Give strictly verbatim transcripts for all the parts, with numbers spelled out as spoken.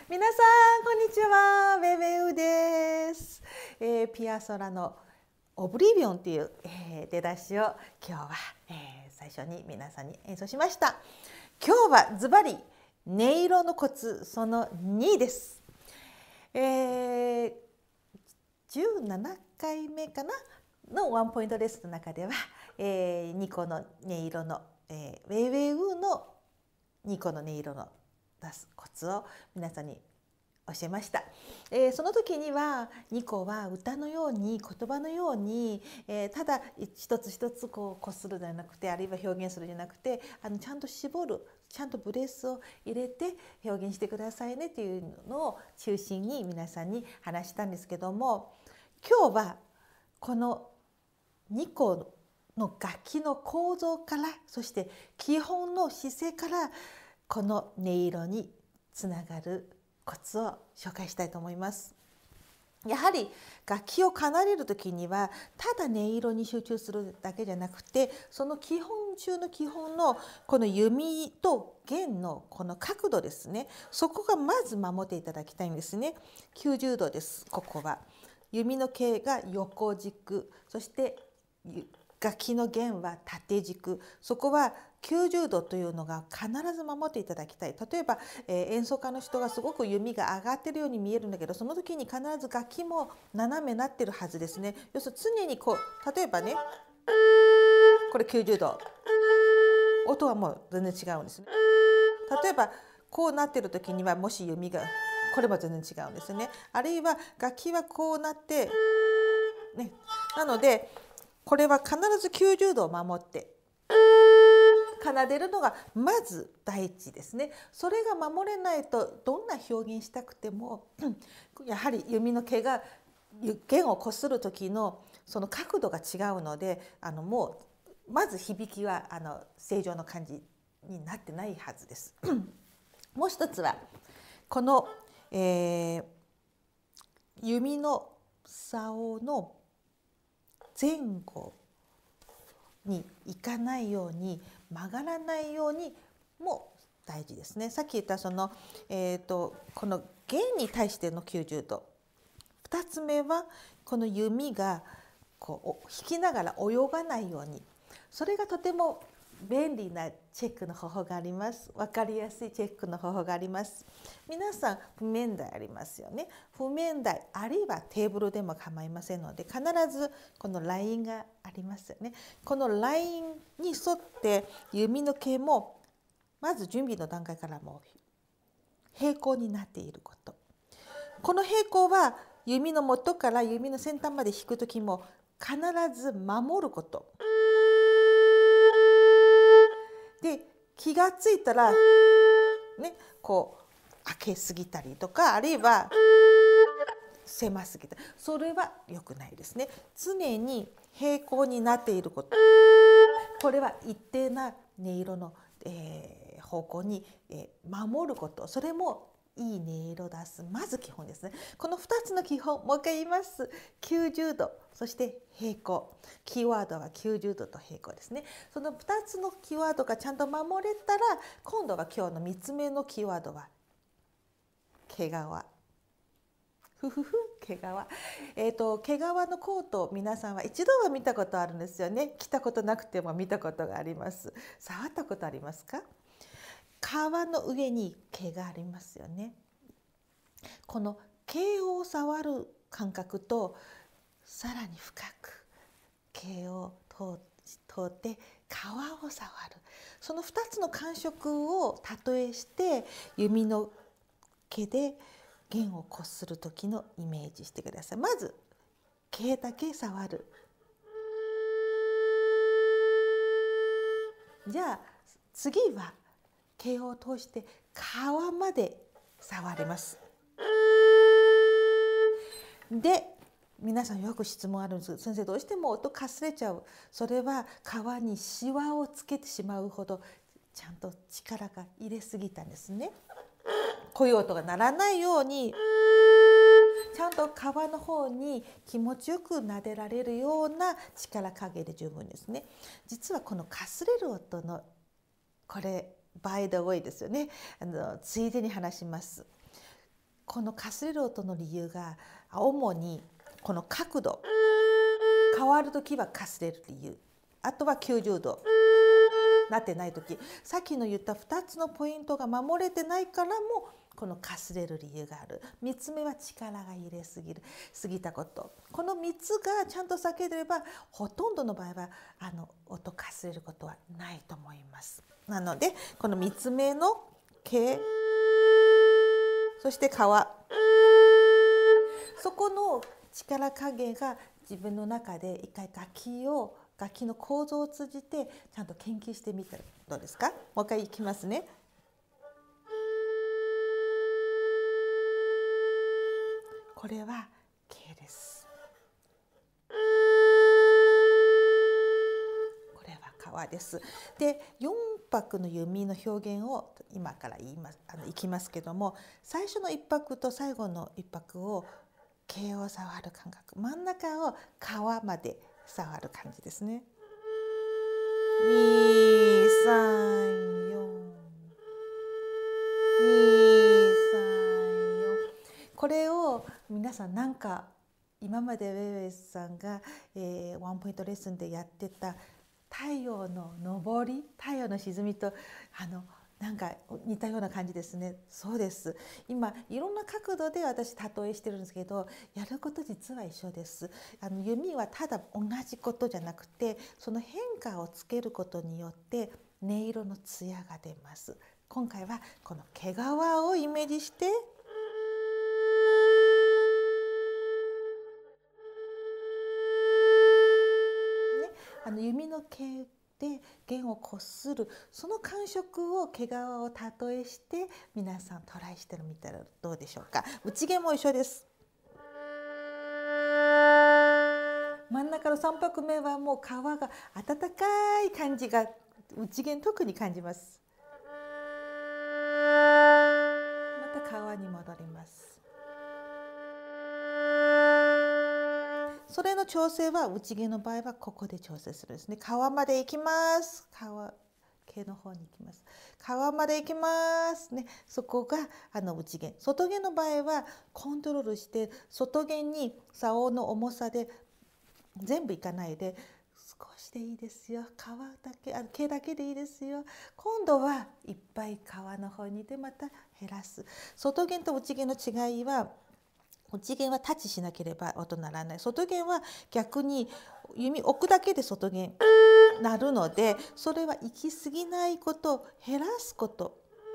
皆さんこんにちは、ウェウェウです、えー、ピアソラのオブリビオンっていう、えー、出だしを今日は、えー、最初に皆さんに演奏しました。今日はズバリ音色のコツそのにです、えー、じゅうななかいめかなのワンポイントレッスンの中では、えー、にこの音色の、えー、ウェウェウのにこの音色の出すコツを皆さんに教えました、えー、その時にはにこは歌のように言葉のように、えー、ただ一つ一つこうこするじゃなくて、あるいは表現するじゃなくて、あのちゃんと絞る、ちゃんとブレスを入れて表現してくださいねっていうのを中心に皆さんに話したんですけども、今日はこのにこの楽器の構造から、そして基本の姿勢からこの音色につながるコツを紹介したいと思います。やはり楽器を奏でる時にはただ音色に集中するだけじゃなくて、その基本中の基本のこの弓と弦のこの角度ですね、そこがまず守っていただきたいんですね。きゅうじゅうどです。ここは弓の毛が横軸、そして楽器の弦は縦軸、そこはきゅうじゅうどというのが必ず守っていただきたい。例えば、えー、演奏家の人がすごく弓が上がってるように見えるんだけど、その時に必ず楽器も斜めになってるはずですね。要するに常にこう、例えばね、これきゅうじゅうど、音はもう全然違うんですね。例えばこうなってる時にはもし弓がこれも全然違うんですね。あるいは楽器はこうなってね、なのでこれは必ずきゅうじゅうどを守って奏でるのがまず第一ですね。それが守れないとどんな表現したくてもやはり弓の毛が弦をこする時のその角度が違うので、あのもうまず響きはあの正常の感じになってないはずです。もう一つはこの、えー、弓の竿の前後にいかないように、曲がらないようにも大事ですね。さっき言ったその、えーと、この弦に対してのきゅうじゅうど。ふたつめはこの弓がこう引きながら泳がないように。それがとても便利なチェックの方法があります。分かりやすいチェックの方法があります。皆さん譜面台ありますよね。譜面台あるいはテーブルでも構いませんので、必ずこのラインがありますよね。このラインに沿って弓の毛もまず準備の段階からも平行になっていること。この平行は弓の元から弓の先端まで弾く時も必ず守ること。で気がついたらね、こう開けすぎたりとか、あるいは狭すぎたり、それは良くないですね。常に平行になっていること、これは一定な音色の、えー、方向に、えー、守ること、それもいい音色を出すまず基本ですね。このふたつの基本、もう一回言います。きゅうじゅうど、そして平行。キーワードはきゅうじゅうどと平行ですね。そのふたつのキーワードがちゃんと守れたら、今度は今日のみっつめのキーワードは毛皮。ふふふ毛皮、えーと、毛皮のコート、皆さんは一度は見たことあるんですよね。着たことなくても見たことがあります。触ったことありますか？皮の上に毛がありますよね。この毛を触る感覚とさらに深く毛を通って皮を触る、そのふたつの感触を例えして弓の毛で弦をこする時のイメージしてください。まず毛だけ触る。じゃあ次は毛を通して皮まで触れます。で皆さんよく質問あるんですけど、先生どうしても音かすれちゃう。それは皮にシワをつけてしまうほどちゃんと力が入れすぎたんですね。こういう音が鳴らないようにちゃんと皮の方に気持ちよく撫でられるような力加減で十分ですね。実はこのかすれる音のこれバイ・ザ・ウェイですよね。あのついでに話します。 このかすれる音の理由が主にこの角度変わる時はかすれる理由、あとはきゅうじゅうどなってない時、さっきの言ったふたつのポイントが守れてないからもこのかすれる理由がある。みっつめは力が入れすぎる過ぎたこと、このみっつがちゃんと避ければほとんどの場合はあの音かすれることはないと思います。なのでこのみっつめの毛、そして皮、そこの力加減が自分の中で一回楽器を楽器の構造を通じてちゃんと研究してみたらどうですか。もう一回いきますね。これは毛です。これは皮です。で、よん拍の弓の表現を今から言いますあのいきますけども、最初のいっ拍と最後のいっ拍を毛を触る感覚、真ん中を皮まで触る感じですね。に、さん、よん、に、さん、よん。これを皆さんなんか今までウェイウェイさんが、えー、ワンポイントレッスンでやってた太陽の昇り、太陽の沈みとあのなんか似たような感じですね。そうです。今いろんな角度で私例えしてるんですけど、やること実は一緒です。あの弓はただ同じことじゃなくて、その変化をつけることによって音色の艶が出ます。今回はこの毛皮をイメージして、ね、あの弓の毛で弦をこする、その感触を毛皮を例えして皆さんトライしてみたらどうでしょうか。内弦も一緒です。真ん中のさん拍目はもう皮が温かい感じが内弦特に感じます。また皮に戻ります。それの調整は内弦の場合はここで調整するんですね。皮まで行きます。皮毛の方に行きます。皮まで行きますね。そこがあの内弦。外弦の場合はコントロールして外弦に竿の重さで全部いかないで少しでいいですよ。皮だけあ毛だけでいいですよ。今度はいっぱい皮の方にでまた減らす。外弦と内弦の違いは、内弦はタッチしなければ音ならない。外弦は逆に弓置くだけで外弦なるので、それは行き過ぎないこと、減らすこと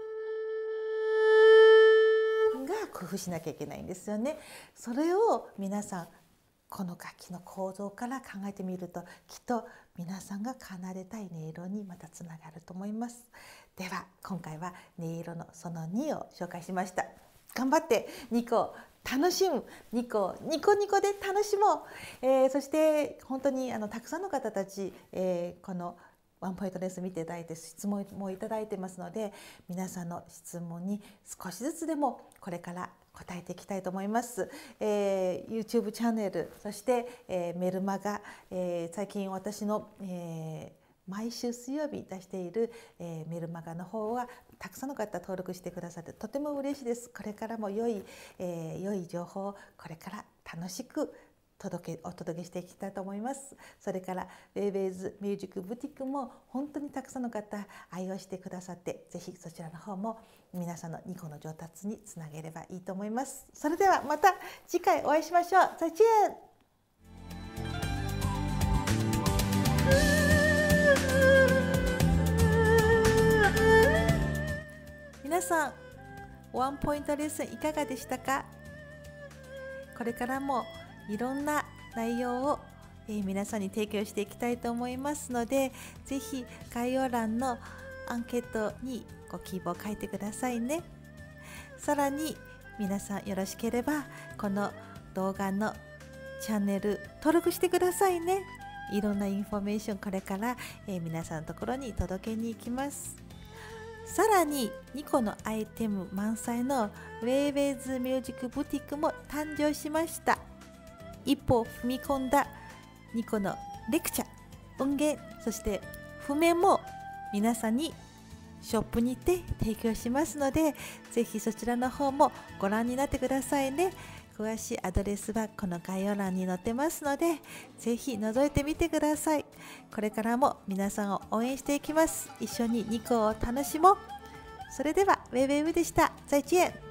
が工夫しなきゃいけないんですよね。それを皆さんこの楽器の構造から考えてみると、きっと皆さんが奏でたい音色にまたつながると思います。では今回は音色のそのにを紹介しました。頑張ってにこ楽しむ、にこニコニコで楽しもう、えー、そして本当にあのたくさんの方たち、えー、このワンポイントレッスン見ていただいて質問もいただいてますので、皆さんの質問に少しずつでもこれから答えていきたいと思います。えー、YouTube チャンネル、そして、えー、メルマガ、えー、最近私の、えー毎週水曜日出している、えー、メルマガの方はたくさんの方登録してくださってとても嬉しいです。これからも良い、えー、良い情報をこれから楽しく届けお届けしていきたいと思います。それからウェイウェイズミュージックブティックも本当にたくさんの方愛用してくださって、ぜひそちらの方も皆さんのニコの上達につなげればいいと思います。それではまた次回お会いしましょう。再见。皆さん、ワンポイントレッスンいかがでしたか？これからもいろんな内容を、えー、皆さんに提供していきたいと思いますので、ぜひ概要欄のアンケートにご希望を書いてくださいね。さらに皆さんよろしければこの動画のチャンネル登録してくださいね。いろんなインフォメーションこれから、えー、皆さんのところに届けに行きます。さらににこのアイテム満載のウェイウェイズミュージックブティックも誕生しました。一歩踏み込んだにこのレクチャー、音源、そして譜面も皆さんにショップにて提供しますので、ぜひそちらの方もご覧になってくださいね。詳しいアドレスはこの概要欄に載ってますので、ぜひ覗いてみてください。これからも皆さんを応援していきます。一緒にニコを楽しもう。それではウェイウェイウでした。再见。